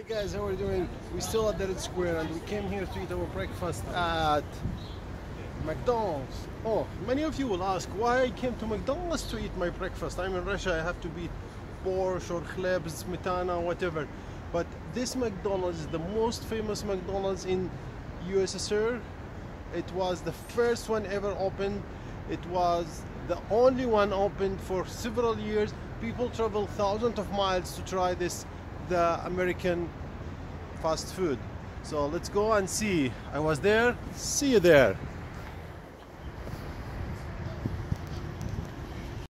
guys, how are you doing? We're still at the Red Square and we came here to eat our breakfast at McDonald's. Oh, many of you will ask why I came to McDonald's to eat my breakfast. I'm in Russia, I have to eat borscht or khleb, smetana, whatever. But this McDonald's is the most famous McDonald's in USSR. It was the first one ever opened. It was the only one opened for several years. People travel thousands of miles to try this, the American fast food. So let's go and see. I was there. See you there.